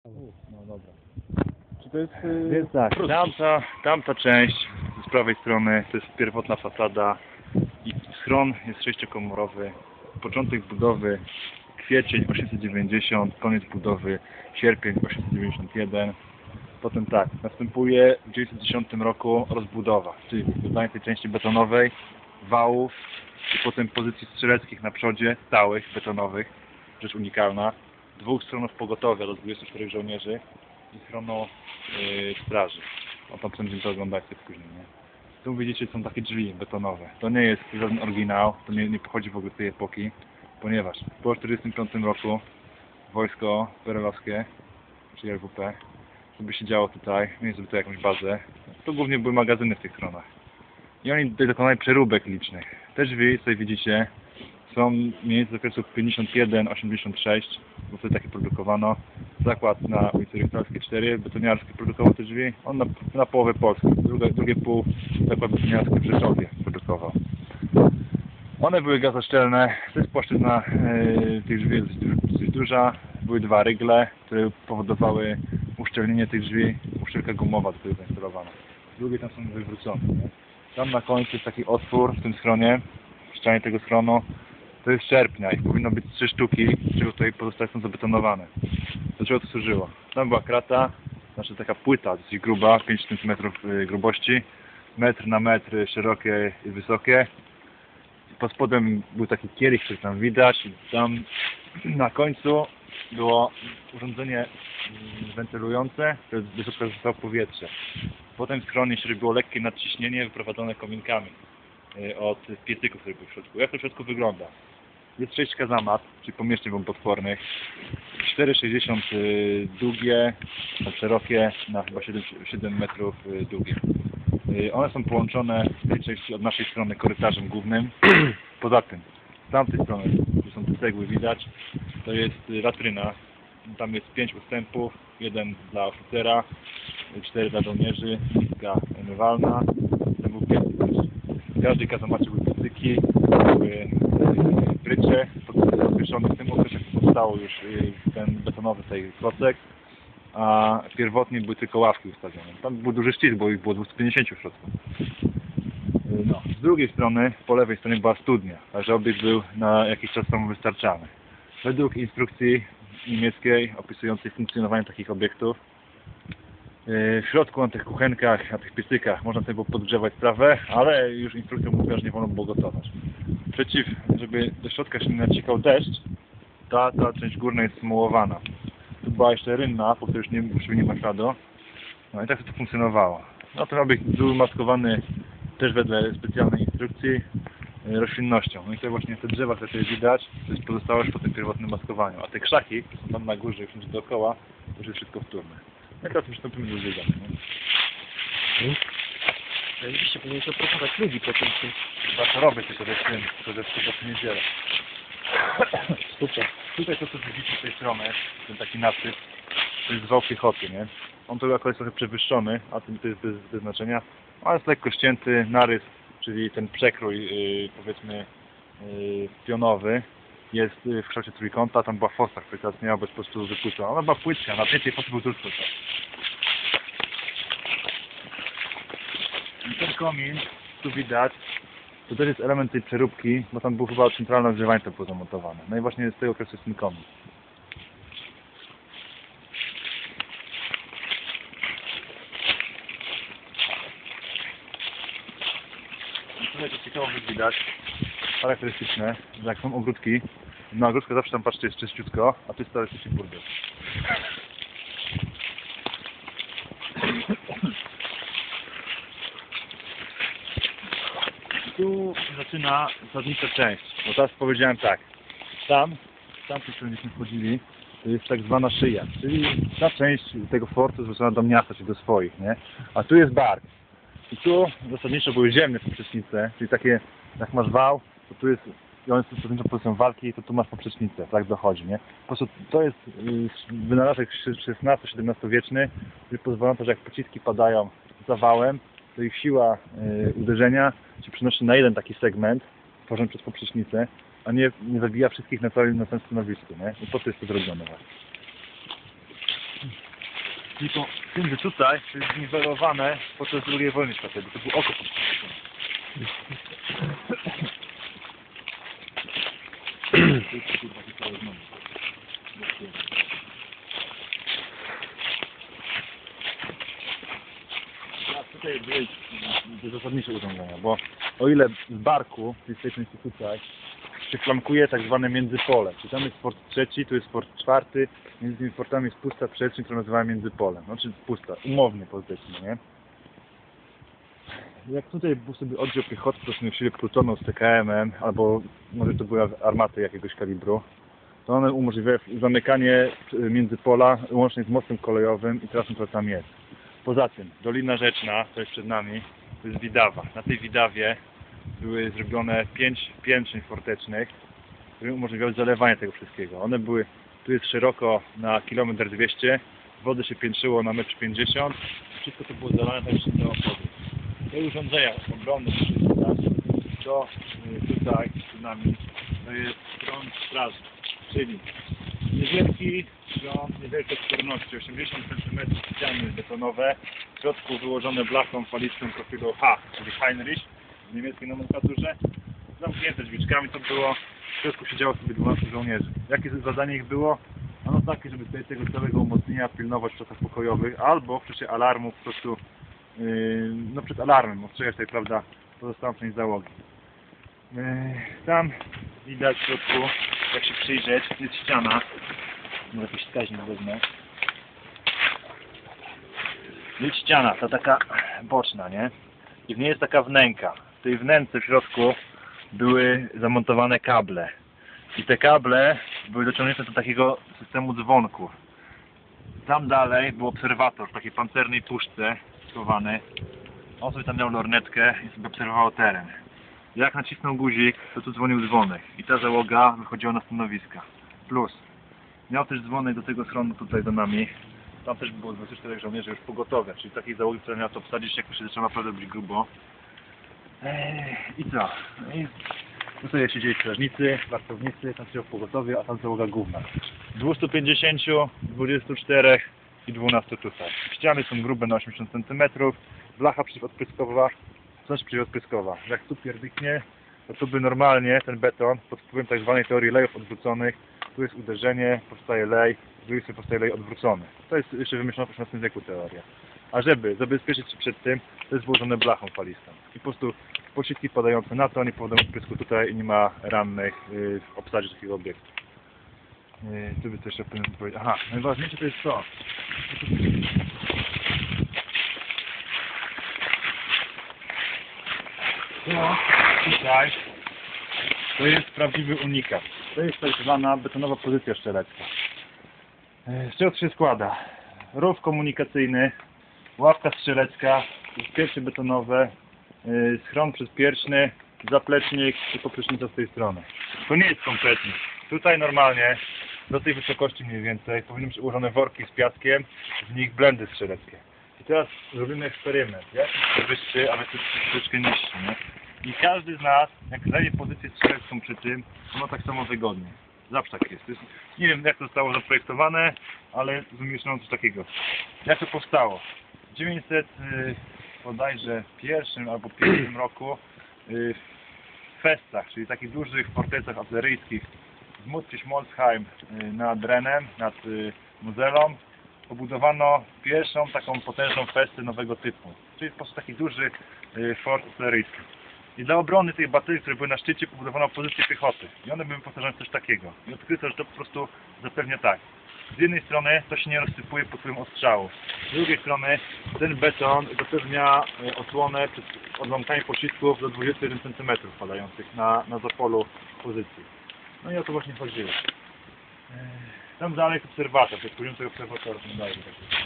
No dobra. Czy to jest... Więc tak, tamta część z prawej strony to jest pierwotna fasada i schron jest sześciokomorowy. Początek budowy kwiecień 890, koniec budowy sierpień 891. Potem tak, następuje w 1910 roku rozbudowa, czyli dodanie tej części betonowej, wałów i potem pozycji strzeleckich na przodzie, stałych, betonowych, rzecz unikalna. Dwóch stronów pogotowia do 24 żołnierzy i schronu straży. O tam będziemy to oglądać później, nie? Tu widzicie, są takie drzwi betonowe. To nie jest żaden oryginał, to nie pochodzi w ogóle z tej epoki, ponieważ po 1945 roku wojsko perelowskie, czyli LWP, żeby się działo tutaj, mieli sobie tutaj jakąś bazę, to głównie były magazyny w tych stronach. I oni tutaj dokonali przeróbek licznych. Te drzwi, tutaj widzicie, są mniej więcej z okresu 51-86, bo wtedy takie produkowano. Zakład na ulicy Rychtalskiej 4, betoniarski produkował te drzwi, on na połowę Polski. Drugie pół zakład betoniarski w Rzeszowie produkował. One były gazoszczelne, to jest płaszczyzna tych drzwi dosyć duża. Były dwa rygle, które powodowały uszczelnienie tych drzwi, uszczelka gumowa do której zainstalowano. Drugie tam są wywrócone. Nie? Tam na końcu jest taki otwór w tym schronie, w ścianie tego schronu. To jest sierpnia i powinno być 3 sztuki, z czego tutaj pozostałe są zabetonowane. Do czego to służyło? Tam była krata, znaczy taka płyta dosyć gruba, 5 cm grubości, metr na metr szerokie i wysokie. Pod spodem był taki kielich, który tam widać i tam na końcu było urządzenie wentylujące, które do środka zostało powietrze. Potem w schronie się robiło lekkie nadciśnienie wyprowadzone kominkami od piecyków, które były w środku. Jak to w środku wygląda? Jest 6 kazamat, czyli pomieszczeń bombotwornych, 4,60 długie, szerokie, na chyba 7 metrów długie. One są połączone w tej części od naszej strony korytarzem głównym. Poza tym, z tamtej strony, tu są te cegły widać, to jest latryna. Tam jest 5 ustępów, 1 dla oficera, 4 dla żołnierzy, miska umywalna, to był piecyk też. W każdej kazamacie były piecyki, były prycze, podwieszone w tym okresie powstało już ten betonowy tej klocek, a pierwotnie były tylko ławki ustawione. Tam był duży ścisk, bo ich było 250 w środku. No. Z drugiej strony, po lewej stronie była studnia, także obiekt był na jakiś czas samowystarczalny. Według instrukcji niemieckiej opisującej funkcjonowanie takich obiektów, w środku na tych kuchenkach, na tych piecykach można sobie było podgrzewać trawę, ale już instrukcja mówiła, że nie wolno było gotować. Żeby do środka się nie naciekał deszcz, ta część górna jest smułowana. Tu była jeszcze rynna, po której już nie ma śladu. No i tak to funkcjonowało. No ten obiekt był maskowany też wedle specjalnej instrukcji roślinnością. No i to właśnie te drzewa, które tutaj widać, to jest pozostałość po tym pierwotnym maskowaniu. A te krzaki, które są tam na górze i wszędzie dookoła, to już jest wszystko wtórne. No i teraz przystąpimy do zwiedzania. Rzeczywiście, powinien się propagować ludzi po tym. To robię tylko ze w niedzielę. Super. Tutaj to, co widzicie z tej strony, ten taki nasyp, to jest wał piechoty, nie? On tu akurat jest trochę przewyższony, a tym to jest bez znaczenia. On jest lekko ścięty, narys, czyli ten przekrój, powiedzmy, pionowy, jest w kształcie trójkąta, tam była fosa, która teraz miała być po prostu wypłycona. Ona była płytka, na tej fosy był tylko. I ten komin, tu widać, to też jest element tej przeróbki, bo tam było chyba centralne ogrzewanie to było zamontowane. No i właśnie z tego okresu jest ten komin. Tutaj to ciekawo widać, charakterystyczne, że jak są ogródki, na ogródkę zawsze tam patrzcie jest czyściutko, a tu jest teoretycznie burdel. Tu zaczyna zasadnicza część, bo teraz powiedziałem tak, tam, gdzieśmy wchodzili, to jest tak zwana szyja, czyli ta część tego fortu zwrócona do miasta, czy do swoich, nie? A tu jest bark. I tu zasadniczo były ziemne poprzecznice, czyli takie, jak masz wał, to tu jest, i one są zasadniczą pozycją walki, to tu masz poprzecznicę, tak dochodzi, nie? Po prostu to jest wynalazek XVI-XVII wieczny, który pozwala na to, że jak pociski padają za wałem, to ich siła uderzenia się przenosi na jeden taki segment, tworząc przez poprzecznicę, a nie zabija wszystkich na całym stanowisku, nie? I po to jest to zrobione właśnie. Tylko z tym, że tutaj to jest zniwelowane podczas II wojny światowej, to był okop. Tutaj były zasadnicze urządzenia, bo o ile z barku, z tej części tutaj, się flankuje tak zwane międzypole, czyli tam jest port trzeci, tu jest port czwarty, między tymi portami jest pusta przestrzeń, którą nazywamy międzypolem, znaczy pusta, umownie powiedzmy, nie? Jak tutaj był sobie oddział piechoty, to w siły plutonów z TKM-em, albo może to były armaty jakiegoś kalibru, to one umożliwiają zamykanie międzypola łącznie z mostem kolejowym i trasą, która tam jest. Poza tym, Dolina Rzeczna, to jest przed nami, to jest Widawa. Na tej Widawie były zrobione 5 piętrzeń fortecznych, które umożliwiały zalewanie tego wszystkiego. One były, tu jest szeroko na 1,2 km, wody się piętrzyło na 1,50 m, wszystko to było zalane tak jeszcze do opody. Te urządzenia obronne, to tutaj przed nami, to jest stron straży, czyli niewielki świąt, niewielkie odporności, 80 cm ściany betonowe, w środku wyłożone blachą falistą profilu H, czyli Heinrich w niemieckiej nomenklaturze, zamknięte drzwiczkami to było, w środku siedziało sobie 12 żołnierzy. Jakie zadanie ich było? Ano takie, żeby tutaj tego całego umocnienia pilnować w czasach pokojowych, albo w czasie alarmu po prostu, no przed alarmem, ostrzegać tutaj, prawda, pozostałą część załogi. Tam widać w środku, jak się przyjrzeć, jest ściana, może jakiś wskaźnik wezmę. Jest ściana, ta taka boczna, nie? I w niej jest taka wnęka. W tej wnęce w środku były zamontowane kable. I te kable były dociągnięte do takiego systemu dzwonków. Tam dalej był obserwator w takiej pancernej puszce schowany. On sobie tam miał lornetkę i sobie obserwował teren. Jak nacisnął guzik, to tu dzwonił dzwonek. I ta załoga wychodziła na stanowiska. Plus, miał też dzwonek do tego schronu tutaj za nami. Tam też było 24 żołnierzy już pogotowe, czyli takiej załogi, która miała to obsadzić, jak się zaczęło naprawdę być grubo. I co? I tutaj siedzieli strażnicy, wartownicy, tam siedział pogotowie, a tam załoga główna. 250, 24 i 12 tutaj. Ściany są grube na 80 cm, blacha przeciwodpryskowa, coś przeciwodpryskowa. Jak tu pierdyknie, to tu by normalnie ten beton pod wpływem tak zwanej teorii lejów odwróconych, tu jest uderzenie, powstaje lej, z drugiej strony powstaje lej odwrócony. To jest jeszcze wymyślona w XVIII wieku teoria. A żeby zabezpieczyć się przed tym, to jest wyłożone blachą falistą. I po prostu pociski padające na to nie powodują odprysku tutaj i nie ma rannych w obsadzie takiego obiektu. Tu by też jeszcze powiedzieć. Aha, najważniejsze to jest to. No, tutaj to jest prawdziwy unikat. To jest tak zwana betonowa pozycja strzelecka. Z czego to się składa? Rów komunikacyjny, ławka strzelecka, pierwsze betonowe, schron przyspierczny, zaplecznik i poplecznica z tej strony. To nie jest kompletnik. Tutaj normalnie do tej wysokości mniej więcej powinny być ułożone worki z piaskiem, w nich blendy strzeleckie. I teraz robimy eksperyment. Jak wyższy, ale to troszeczkę niższy, nie? I każdy z nas, jak zajmie pozycję strzelecką przy tym, to tak samo wygodnie. Zawsze tak jest. Nie wiem, jak to zostało zaprojektowane, ale wymyślono coś takiego. Jak to powstało? W 900 bodajże pierwszym albo pierwszym roku w Festach, czyli takich dużych fortecach artyleryjskich w Mutki-Schmolzheim nad Renem, nad Mozelą, pobudowano pierwszą taką potężną festę nowego typu. Czyli po prostu taki duży fort artyleryjski. I dla obrony tych baterii, które były na szczycie, pobudowano pozycję piechoty. I one były wyposażone w coś takiego. I odkryto, że to po prostu zapewnia tak. Z jednej strony to się nie rozsypuje pod wpływem ostrzału. Z drugiej strony ten beton zapewnia osłonę przed odłamkami pocisków do 21 cm padających na zapolu pozycji. No i o to właśnie chodziło. Tam dalej jest obserwator, to jest poziom tego obserwatora.